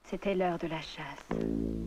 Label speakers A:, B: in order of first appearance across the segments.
A: C'était l'heure de la chasse.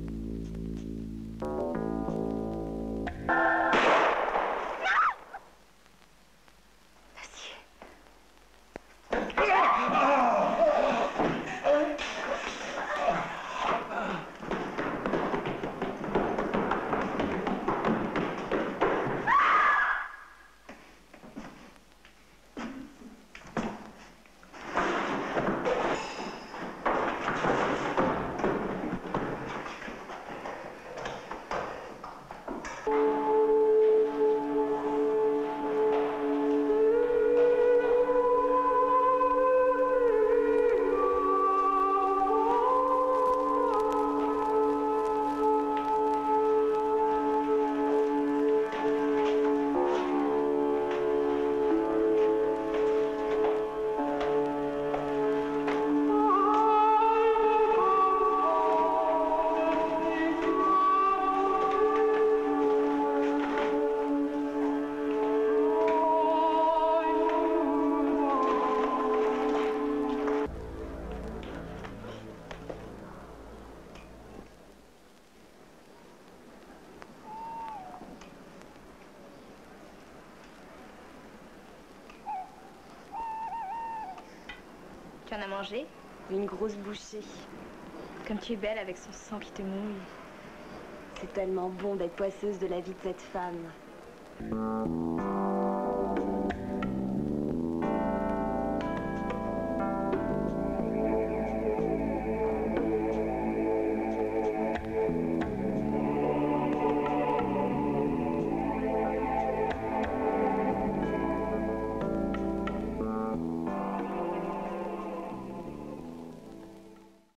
A: Tu en as mangé?
B: Une grosse bouchée.
A: Comme tu es belle avec ce sang qui te mouille.
B: C'est tellement bon d'être poisseuse de la vie de cette femme.